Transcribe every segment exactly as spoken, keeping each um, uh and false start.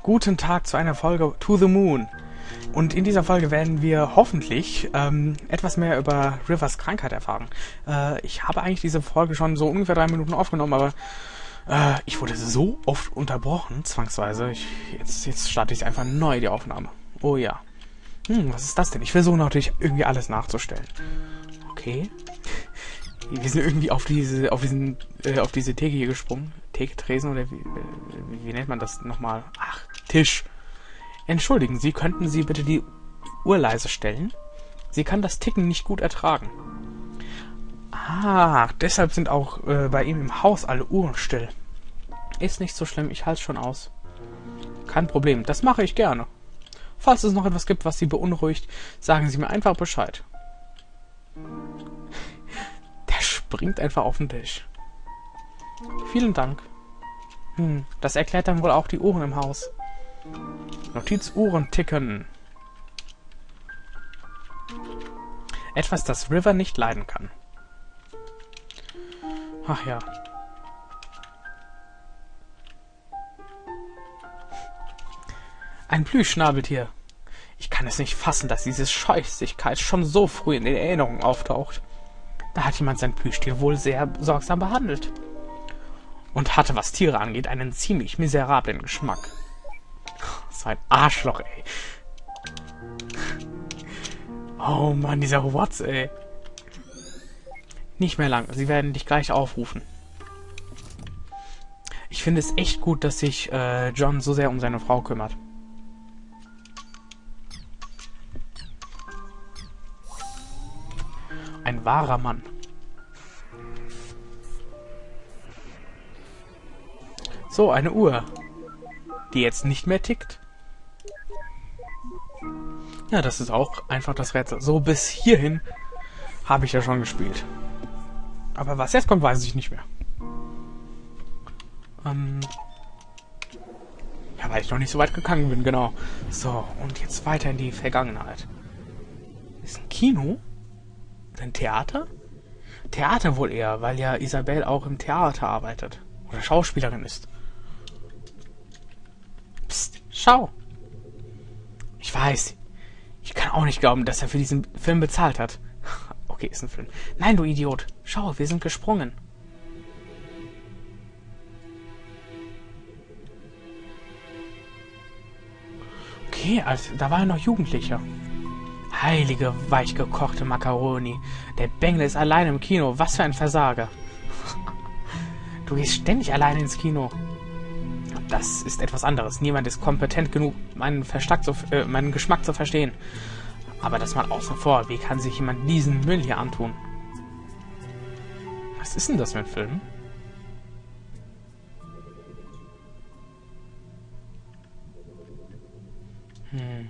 Guten Tag zu einer Folge To the Moon. Und in dieser Folge werden wir hoffentlich ähm, etwas mehr über Rivers Krankheit erfahren. Äh, ich habe eigentlich diese Folge schon so ungefähr drei Minuten aufgenommen, aber äh, ich wurde so oft unterbrochen, zwangsweise. Ich, jetzt, jetzt starte ich einfach neu, die Aufnahme. Oh ja. Hm, was ist das denn? Ich versuche natürlich irgendwie alles nachzustellen. Okay. Wir sind irgendwie auf diese, auf diesen, äh, auf diese Theke hier gesprungen. Theke, Tresen oder wie, wie, wie nennt man das nochmal? Ach, Tisch. Entschuldigen Sie, könnten Sie bitte die Uhr leise stellen? Sie kann das Ticken nicht gut ertragen. Ah, deshalb sind auch äh, bei ihm im Haus alle Uhren still. Ist nicht so schlimm, ich halte schon aus. Kein Problem, das mache ich gerne. Falls es noch etwas gibt, was Sie beunruhigt, sagen Sie mir einfach Bescheid. Der springt einfach auf den Tisch. Vielen Dank. Hm, das erklärt dann wohl auch die Uhren im Haus. Notiz: Uhren ticken. Etwas, das River nicht leiden kann. Ach ja. Ein Plüschschnabeltier. Ich kann es nicht fassen, dass diese Scheußlichkeit schon so früh in den Erinnerungen auftaucht. Da hat jemand sein Plüschtier wohl sehr sorgsam behandelt. Und hatte, was Tiere angeht, einen ziemlich miserablen Geschmack. So ein Arschloch, ey. Oh Mann, dieser Watts, ey. Nicht mehr lang, sie werden dich gleich aufrufen. Ich finde es echt gut, dass sich äh, John so sehr um seine Frau kümmert. Ein wahrer Mann. So, eine Uhr, die jetzt nicht mehr tickt. Ja, das ist auch einfach das Rätsel. So, bis hierhin habe ich ja schon gespielt. Aber was jetzt kommt, weiß ich nicht mehr. Ähm ja, weil ich noch nicht so weit gegangen bin, genau. So, und jetzt weiter in die Vergangenheit. Ist ein Kino? Ein Theater? Theater wohl eher, weil ja Isabelle auch im Theater arbeitet. Oder Schauspielerin ist. Psst, schau. Ich weiß. Ich kann auch nicht glauben, dass er für diesen Film bezahlt hat. Okay, ist ein Film. Nein, du Idiot. Schau, wir sind gesprungen. Okay, also, da war er noch Jugendlicher. Heilige, weichgekochte Makaroni. Der Bengel ist alleine im Kino. Was für ein Versager. Du gehst ständig alleine ins Kino. Das ist etwas anderes. Niemand ist kompetent genug, meinen, Verstand zu, äh, meinen Geschmack zu verstehen. Aber das mal außen vor. Wie kann sich jemand diesen Müll hier antun? Was ist denn das für ein Film? Hm.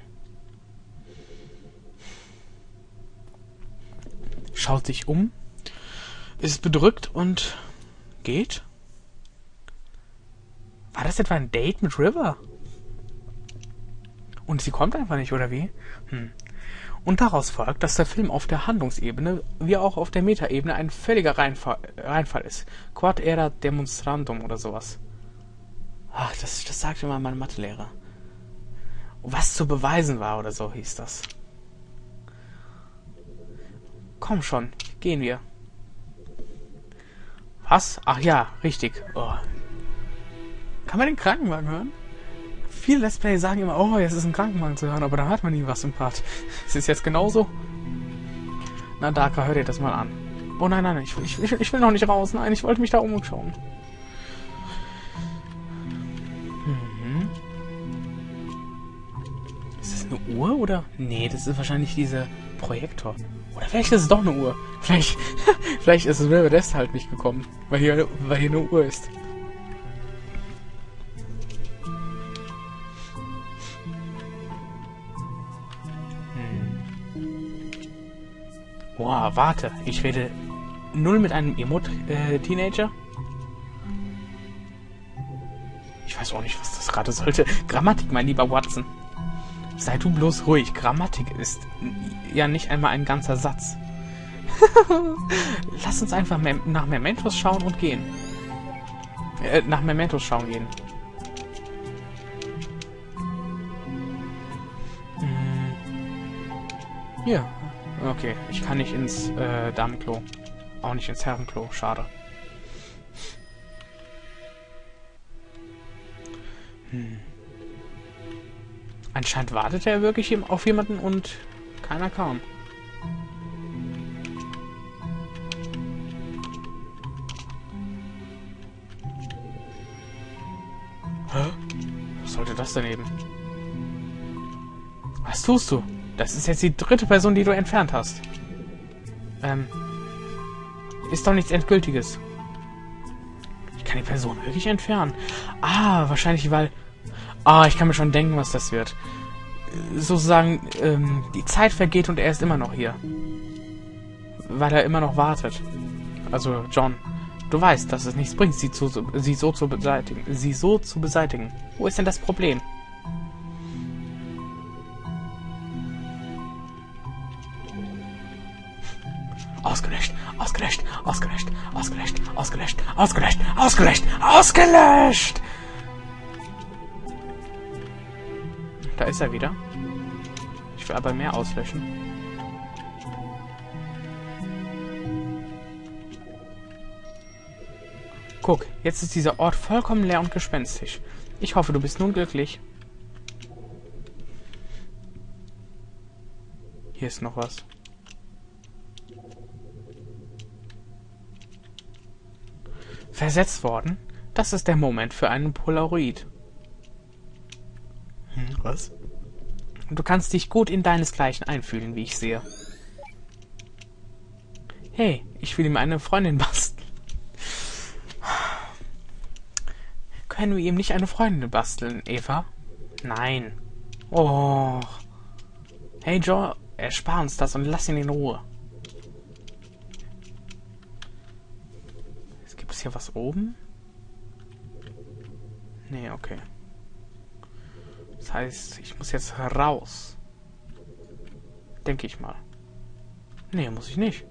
Schaut sich um, ist bedrückt und geht. War das etwa ein Date mit River? Und sie kommt einfach nicht, oder wie? Hm. Und daraus folgt, dass der Film auf der Handlungsebene wie auch auf der Metaebene ein völliger Reinfall, Reinfall ist. Quod erat demonstrandum oder sowas. Ach, das, das sagte mal mein Mathelehrer. Was zu beweisen war oder so hieß das. Komm schon, gehen wir. Was? Ach ja, richtig. Oh. Kann man den Krankenwagen hören? Viele Let's Play sagen immer, oh, jetzt ist ein Krankenwagen zu hören, aber da hört man nie was im Part. Ist es jetzt genauso? Na, Daka, hör dir das mal an. Oh nein, nein, ich, ich, ich, ich will noch nicht raus. Nein, ich wollte mich da umschauen. Mhm. Ist das eine Uhr, oder? Nee, das ist wahrscheinlich dieser Projektor. Oder vielleicht ist es doch eine Uhr. Vielleicht, vielleicht ist es River deshalb nicht gekommen, weil hier, weil hier eine Uhr ist. Boah, warte, ich rede null mit einem Emo-Teenager? Äh, ich weiß auch nicht, was das gerade sollte. Grammatik, mein lieber Watson. Sei du bloß ruhig. Grammatik ist ja nicht einmal ein ganzer Satz. Lass uns einfach nach Mementos schauen und gehen. Äh, nach Mementos schauen gehen. Hier. Okay, ich kann nicht ins äh, Damenklo. Auch nicht ins Herrenklo. Schade. Hm. Anscheinend wartete er wirklich auf jemanden und keiner kam. Hä? Was sollte das denn eben? Was tust du? Das ist jetzt die dritte Person, die du entfernt hast. Ähm. Ist doch nichts Endgültiges. Ich kann die Person wirklich entfernen. Ah, wahrscheinlich, weil... Ah, ich kann mir schon denken, was das wird. Sozusagen, ähm, die Zeit vergeht und er ist immer noch hier. Weil er immer noch wartet. Also, John, du weißt, dass es nichts bringt, sie, zu, sie so zu beseitigen. Sie so zu beseitigen. Wo ist denn das Problem? Ausgelöscht, ausgelöscht, ausgelöscht, ausgelöscht, ausgelöscht, ausgelöscht, ausgelöscht, ausgelöscht! Da ist er wieder. Ich will aber mehr auslöschen. Guck, jetzt ist dieser Ort vollkommen leer und gespenstisch. Ich hoffe, du bist nun glücklich. Hier ist noch was. Versetzt worden? Das ist der Moment für einen Polaroid. Hm, was? Du kannst dich gut in deinesgleichen einfühlen, wie ich sehe. Hey, ich will ihm eine Freundin basteln. Können wir ihm nicht eine Freundin basteln, Eva? Nein. Oh. Hey, Joe, erspar uns das und lass ihn in Ruhe. Gibt es hier was oben? Nee, okay. Das heißt, ich muss jetzt raus. Denke ich mal. Nee, muss ich nicht.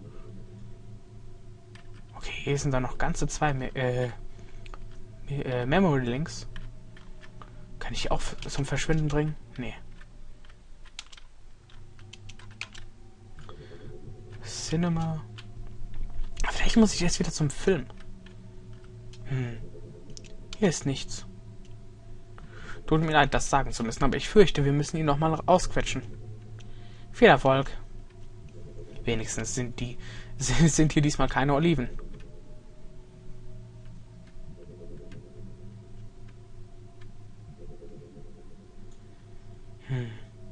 Okay, hier sind dann noch ganze zwei Me äh, äh, Memory Links. Kann ich auch zum Verschwinden bringen? Nee. Cinema. Vielleicht muss ich jetzt wieder zum Film. Hm. Hier ist nichts. Tut mir leid, das sagen zu müssen, aber ich fürchte, wir müssen ihn nochmal ausquetschen. Viel Erfolg. Wenigstens sind die sind hier diesmal keine Oliven. Hm.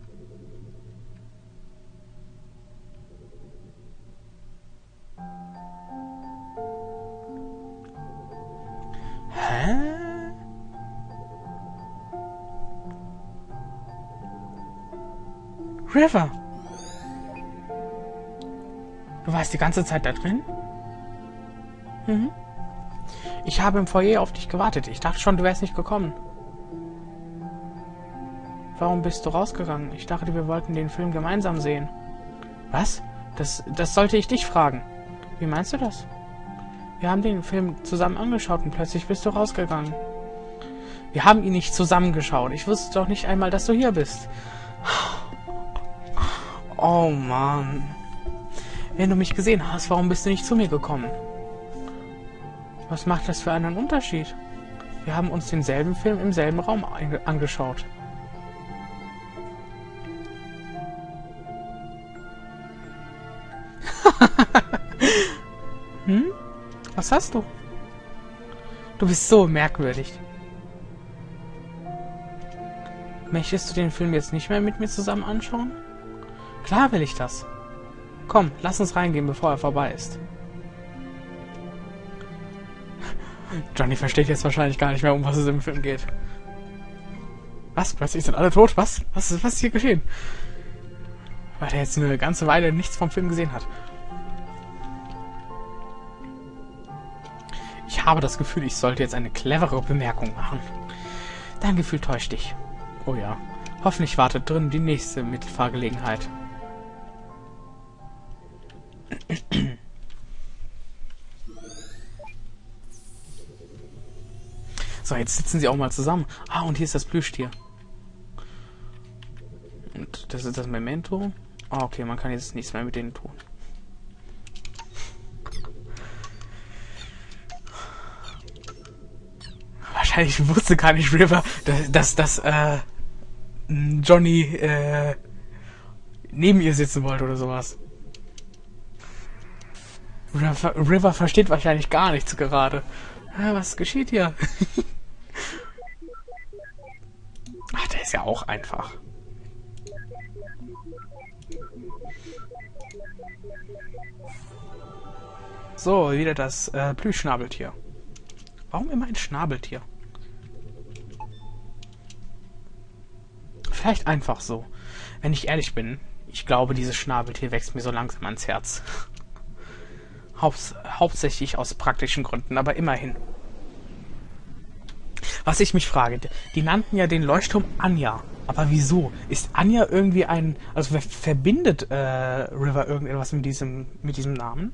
Hä? River! Du warst die ganze Zeit da drin? Mhm. Ich habe im Foyer auf dich gewartet. Ich dachte schon, du wärst nicht gekommen. Warum bist du rausgegangen? Ich dachte, wir wollten den Film gemeinsam sehen. Was? Das, das sollte ich dich fragen. Wie meinst du das? Wir haben den Film zusammen angeschaut und plötzlich bist du rausgegangen. Wir haben ihn nicht zusammengeschaut. Ich wusste doch nicht einmal, dass du hier bist. Oh Mann. Wenn du mich gesehen hast, warum bist du nicht zu mir gekommen? Was macht das für einen Unterschied? Wir haben uns denselben Film im selben Raum angeschaut. Hm? Was hast du? Du bist so merkwürdig. Möchtest du den Film jetzt nicht mehr mit mir zusammen anschauen? Klar will ich das. Komm, lass uns reingehen, bevor er vorbei ist. Johnny versteht jetzt wahrscheinlich gar nicht mehr, um was es im Film geht. Was? Plötzlich sind alle tot? Was? Was ist, was ist hier geschehen? Weil er jetzt eine ganze Weile nichts vom Film gesehen hat. Ich habe das Gefühl, ich sollte jetzt eine clevere Bemerkung machen. Dein Gefühl täuscht dich. Oh ja. Hoffentlich wartet drin die nächste Mitfahrgelegenheit. So, jetzt sitzen sie auch mal zusammen. Ah, und hier ist das Plüschtier. Und das ist das Memento. Oh, okay, man kann jetzt nichts mehr mit denen tun. Wahrscheinlich wusste gar nicht River, dass, dass, dass äh, Johnny äh, neben ihr sitzen wollte oder sowas. River, River versteht wahrscheinlich gar nichts gerade. Äh, was geschieht hier? Ach, der ist ja auch einfach. So, wieder das äh, Plüschschnabeltier. Warum immer ein Schnabeltier? Vielleicht einfach so. Wenn ich ehrlich bin, ich glaube, dieses Schnabeltier wächst mir so langsam ans Herz. Haupts hauptsächlich aus praktischen Gründen, aber immerhin. Was ich mich frage, die nannten ja den Leuchtturm Anja. Aber wieso? Ist Anja irgendwie ein... Also wer verbindet äh, River irgendetwas mit diesem, mit diesem Namen?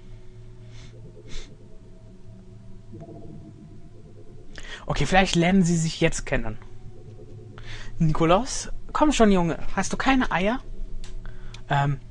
Okay, vielleicht lernen sie sich jetzt kennen. Nikolaus? Komm schon, Junge. Hast du keine Eier? Ähm...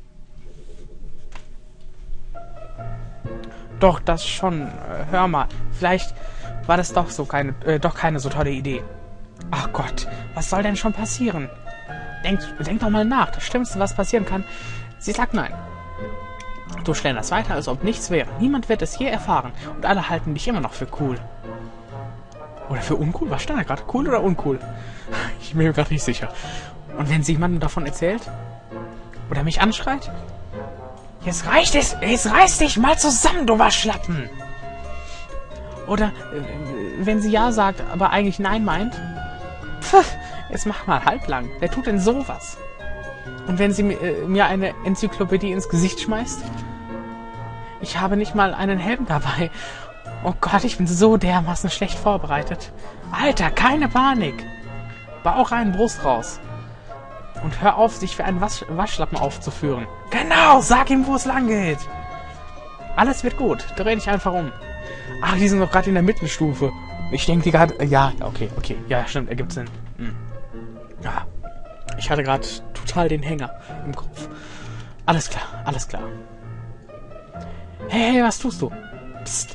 Doch, das schon. Hör mal. Vielleicht war das doch so keine, äh, doch keine so tolle Idee. Ach Gott, was soll denn schon passieren? Denk, denk doch mal nach. Das Schlimmste, was passieren kann, sie sagt nein. Du schlenderst weiter, als ob nichts wäre. Niemand wird es je erfahren. Und alle halten dich immer noch für cool. Oder für uncool? Was stand da gerade? Cool oder uncool? Ich bin mir gerade nicht sicher. Und wenn sie jemandem davon erzählt? Oder mich anschreit? Jetzt reicht es! Jetzt reiß dich mal zusammen, du Waschlappen! Oder äh, wenn sie ja sagt, aber eigentlich nein meint? Pff, jetzt mach mal halblang. Wer tut denn sowas? Und wenn sie äh, mir eine Enzyklopädie ins Gesicht schmeißt? Ich habe nicht mal einen Helm dabei. Oh Gott, ich bin so dermaßen schlecht vorbereitet. Alter, keine Panik! Bauch rein, Brust raus. Und hör auf, sich für einen Wasch Waschlappen aufzuführen. Genau, sag ihm, wo es lang geht. Alles wird gut, dreh dich einfach um. Ach, die sind doch gerade in der Mittelstufe. Ich denke die gerade... Ja, okay, okay. Ja, stimmt, ergibt Sinn. Hm. Ja, ich hatte gerade total den Hänger im Kopf. Alles klar, alles klar. Hey, hey, was tust du? Psst.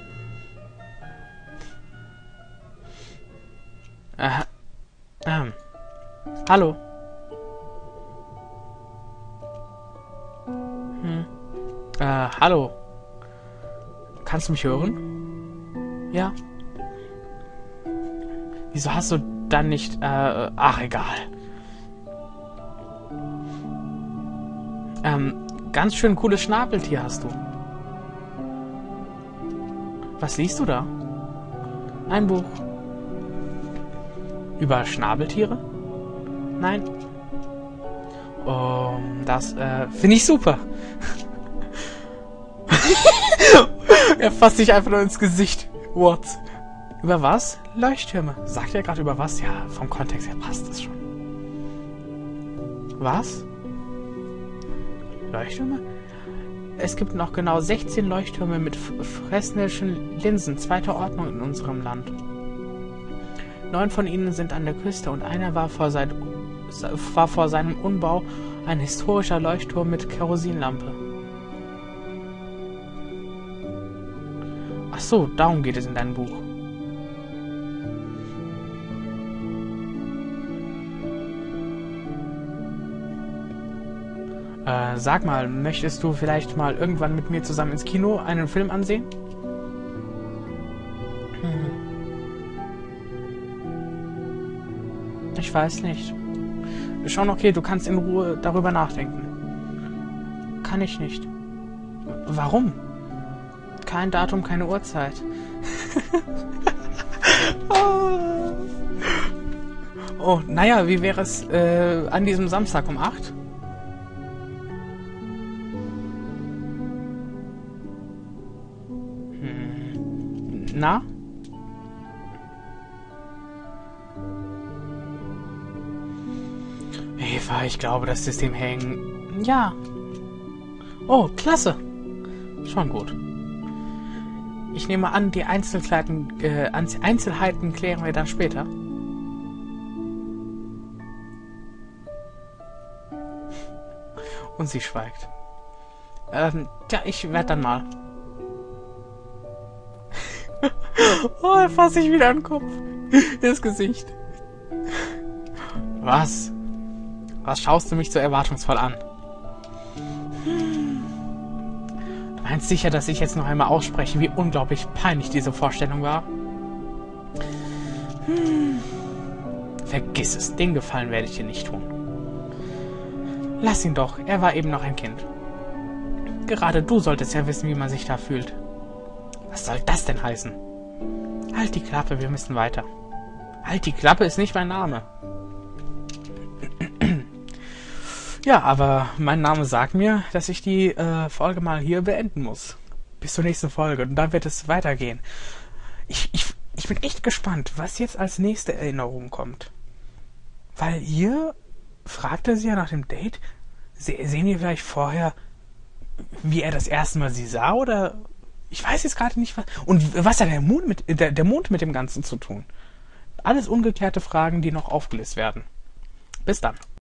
Aha. Ähm. Hallo. Hm. Äh, hallo. Kannst du mich hören? Ja. Wieso hast du dann nicht, äh, ach, egal. Ähm, ganz schön cooles Schnabeltier hast du. Was liest du da? Ein Buch. Über Schnabeltiere? Nein. Oh, das, äh, finde ich super. Er fasst sich einfach nur ins Gesicht. What? Über was? Leuchttürme. Sagt er gerade über was? Ja, vom Kontext her passt das schon. Was? Leuchttürme? Es gibt noch genau sechzehn Leuchttürme mit Fresnelschen Linsen zweiter Ordnung in unserem Land. Neun von ihnen sind an der Küste und einer war vor, sein, war vor seinem Umbau ein historischer Leuchtturm mit Kerosinlampe. Ach so, darum geht es in deinem Buch. Äh, sag mal, möchtest du vielleicht mal irgendwann mit mir zusammen ins Kino einen Film ansehen? Hm. Ich weiß nicht. Schon okay, du kannst in Ruhe darüber nachdenken. Kann ich nicht. Warum? Kein Datum, keine Uhrzeit. Oh, oh, naja, wie wäre es äh, an diesem Samstag um acht? Hm. Na? Eva, ich glaube, das System hängt. Ja. Oh, klasse. Schon gut. Ich nehme an, die Einzelheiten, äh, Einzelheiten klären wir dann später. Und sie schweigt. Ähm, tja, ich werde dann mal. Oh, er fasst sich wieder an den Kopf. Das Gesicht. Was? Was schaust du mich so erwartungsvoll an? Du meinst sicher, dass ich jetzt noch einmal ausspreche, wie unglaublich peinlich diese Vorstellung war? Hm. Vergiss es, den Gefallen werde ich dir nicht tun. Lass ihn doch, er war eben noch ein Kind. Gerade du solltest ja wissen, wie man sich da fühlt. Was soll das denn heißen? Halt die Klappe, wir müssen weiter. Halt die Klappe ist nicht mein Name. Ja, aber mein Name sagt mir, dass ich die äh, Folge mal hier beenden muss. Bis zur nächsten Folge. Und dann wird es weitergehen. Ich, ich, ich bin echt gespannt, was jetzt als nächste Erinnerung kommt. Weil hier fragte sie ja nach dem Date, se sehen wir vielleicht vorher, wie er das erste Mal sie sah, oder... Ich weiß jetzt gerade nicht, was... Und was hat der Mond mit, der, der Mond mit dem Ganzen zu tun? Alles ungeklärte Fragen, die noch aufgelöst werden. Bis dann.